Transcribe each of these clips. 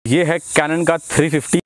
ये है कैनन का 350।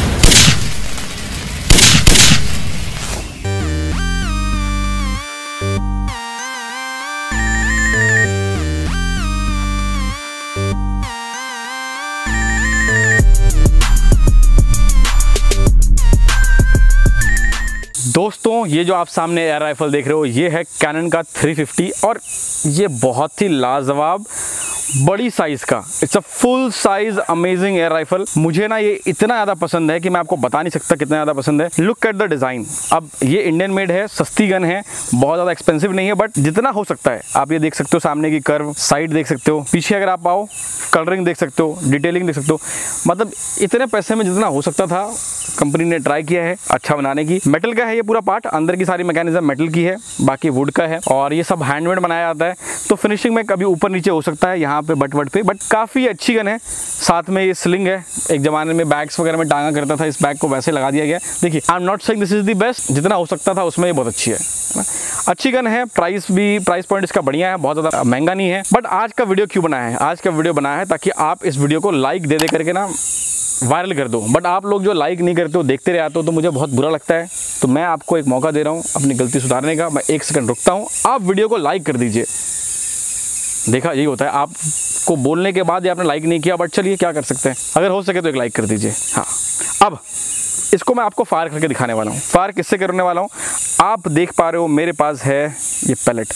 दोस्तों ये जो आप सामने एयर राइफल देख रहे हो ये है कैनन का 350 और ये बहुत ही लाजवाब बड़ी साइज का it's a full size amazing air rifle. मुझे ना ये इतना ज़्यादा पसंद है कि मैं आपको बता नहीं सकता कितना ज़्यादा पसंद है। Look at the design. अब ये इंडियन मेड है, सस्ती गन है, बहुत ज़्यादा एक्सपेंसिव नहीं है, बट जितना हो सकता है आप ये देख सकते हो। सामने की कर्व, साइड देख सकते हो, पीछे अगर आप आओ कलरिंग देख सकते हो, डिटेलिंग देख सकते हो। मतलब इतने पैसे में जितना हो सकता था कंपनी ने ट्राई किया है अच्छा बनाने की। मेटल का है ये पूरा पार्ट, अंदर की सारी मैकेनिज्म मेटल की है, बाकी वुड का है और ये सब हैंडमेड बनाया जाता है। तो फिनिशिंग में कभी ऊपर नीचे हो सकता है यहाँ पे बट पे, बट काफ़ी अच्छी गन है। साथ में ये स्लिंग है, एक ज़माने में बैग्स वगैरह में टांगा करता था, इस बैग को वैसे लगा दिया गया। देखिए I am not saying this is the best, जितना हो सकता था उसमें ये बहुत अच्छी है ना। अच्छी गन है, प्राइस पॉइंट इसका बढ़िया है, बहुत ज़्यादा महंगा नहीं है। बट आज का वीडियो क्यों बनाया है? आज का वीडियो बनाया है ताकि आप इस वीडियो को लाइक दे करके ना वायरल कर दो। बट आप लोग जो लाइक नहीं करते हो, देखते रह आते हो, तो मुझे बहुत बुरा लगता है। तो मैं आपको एक मौका दे रहा हूँ अपनी गलती सुधारने का। मैं 1 सेकंड रुकता हूँ, आप वीडियो को लाइक कर दीजिए। देखा यही होता है, आपको बोलने के बाद ये आपने लाइक नहीं किया, बट चलिए क्या कर सकते हैं, अगर हो सके तो एक लाइक कर दीजिए। हाँ, अब इसको मैं आपको फायर करके दिखाने वाला हूँ। फायर किससे करने वाला हूँ? आप देख पा रहे हो मेरे पास है ये पैलेट,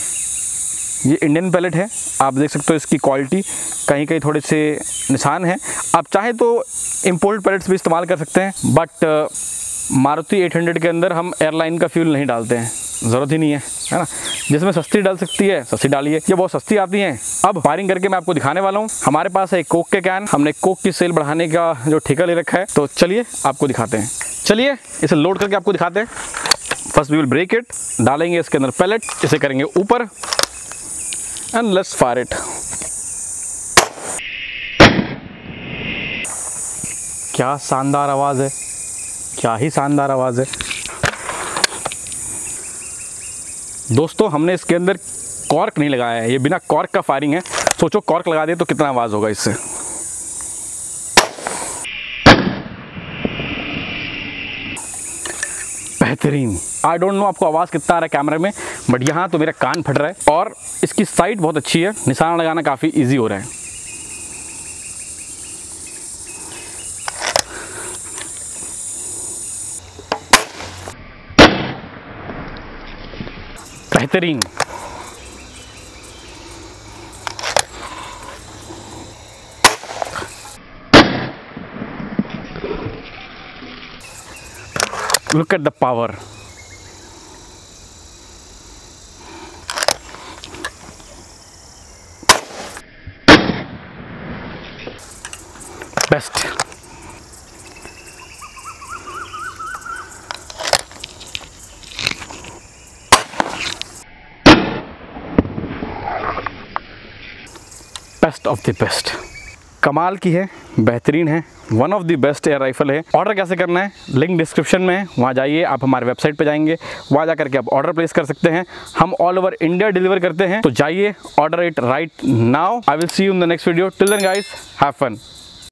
ये इंडियन पैलेट है। आप देख सकते हो इसकी क्वालिटी, कहीं कहीं थोड़े से निशान हैं। आप चाहे तो इम्पोर्टेड पैलेट्स भी इस्तेमाल कर सकते हैं, बट मारुति 800 के अंदर हम एयरलाइन का फ्यूल नहीं डालते हैं, ज़रूरत ही नहीं है, है ना। जिसमें सस्ती डाल सकती है सस्ती डालिए, ये बहुत सस्ती आती हैं। अब फायरिंग करके मैं आपको दिखाने वाला हूँ। हमारे पास है कोक के कैन, हमने कोक की सेल बढ़ाने का जो ठेका ले रखा है, तो चलिए आपको दिखाते हैं। चलिए इसे लोड करके आपको दिखाते हैं। First we will break it, डालेंगे इसके अंदर पैलेट, इसे करेंगे ऊपर एंड लेट्स फायर इट। क्या शानदार आवाज़ है, क्या ही शानदार आवाज़ है। दोस्तों हमने इसके अंदर कॉर्क नहीं लगाया है, ये बिना कॉर्क का फायरिंग है। सोचो कॉर्क लगा दे तो कितना आवाज़ होगा इससे। बेहतरीन। आई डोंट नो आपको आवाज़ कितना आ रहा है कैमरे में, बट यहाँ तो मेरा कान फट रहा है। और इसकी साइड बहुत अच्छी है, निशाना लगाना काफ़ी ईजी हो रहा है। बेहतरीन। Look at the power. Best. Best of the best. कमाल की है, बेहतरीन है, one of the best air rifle है। ऑर्डर कैसे करना है? लिंक डिस्क्रिप्शन में है, वहाँ जाइए। आप हमारे वेबसाइट पे जाएंगे, वहाँ जा करके आप ऑर्डर प्लेस कर सकते हैं। हम ऑल ओवर इंडिया डिलीवर करते हैं, तो जाइए order it right now. I will see you in the next video. Till then guys, have fun.